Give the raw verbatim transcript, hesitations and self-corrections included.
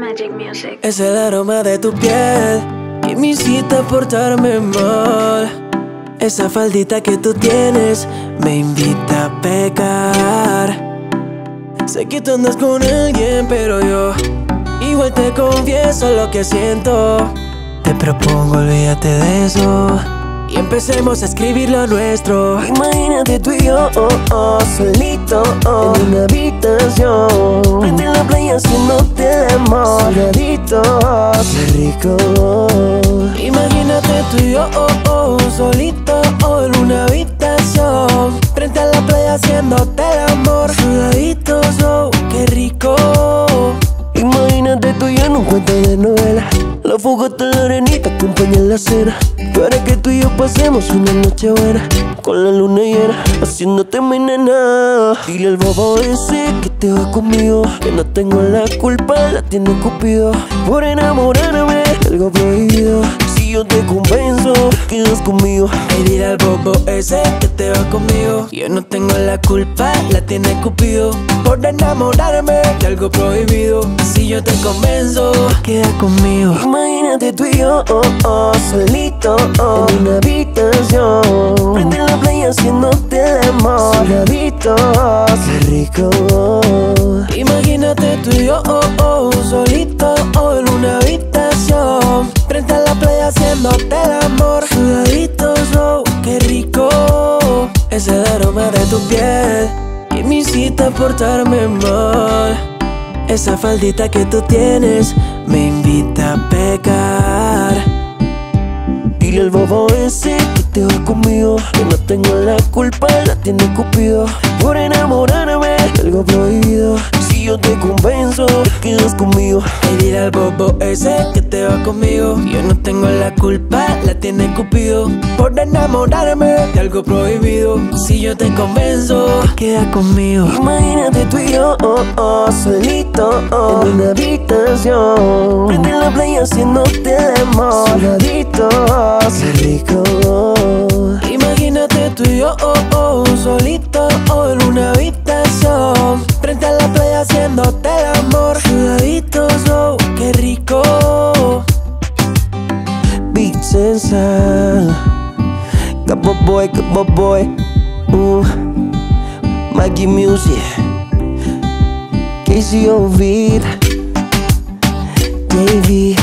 Magic Music. Es el aroma de tu piel que me incita a portarme mal. Esa faldita que tú tienes me invita a pecar. Sé que tú andas con alguien, pero yo igual te confieso lo que siento. Te propongo, olvídate de eso y empecemos a escribir lo nuestro. Imagínate tú y yo, oh, oh, solito, oh, en una habitación, frente a la playa haciéndote el amor, soladito, oh, qué rico. Imagínate tú y yo, oh, oh, solito, oh, en una habitación, frente a la playa haciéndote el amor, sudaditos, oh, qué rico. Imagínate tú y yo en un cuento de novela, la fogata en la arenita acompaña la cena, para que tú y yo pasemos una noche buena, con la luna llena, haciéndote mi nena. Dile al bobo ese que te va conmigo, que no tengo la culpa, la tiene Cupido, por enamorarme de algo prohibido. Si yo te convenzo, te quedas conmigo. Hey, dile al bobo ese que te va conmigo, yo no tengo la culpa, la tiene Cupido, por enamorarme de algo prohibido. Si yo te convenzo, queda conmigo. Imagínate tú y yo, oh, oh, solito, oh, en una habitación, frente a la playa haciéndote el amor, soladito, oh, qué rico. Imagínate tú y yo, oh, oh, solito, oh, en una habitación, frente a la playa haciéndote el amor, sudaditos, oh, qué rico. Es el aroma de tu piel que me incita a portarme mal. Esa faldita que tú tienes me invita a pecar. Dile al bobo ese que te va conmigo, que no tengo la culpa, la tiene Cupido, por enamorarme de algo prohibido. Si yo te convenzo, te quedas conmigo. Hey, dile al bobo ese que te va conmigo, yo no tengo la culpa, la tiene Cupido, por enamorarme de algo prohibido. Si yo te convenzo, queda conmigo. Imagínate tú y yo, oh, oh, solito, oh, en una habitación, frente a la playa haciéndote el amor, soladito, oh, qué rico. Imagínate tú y yo, oh, oh, solito, oh, en una habitación, frente a la playa haciéndote el amor, sudaditos, oh, qué rico. Beat Sensual, Capo Boy, Capo Boy, uh, Magic Music, K C O Beat, Davey.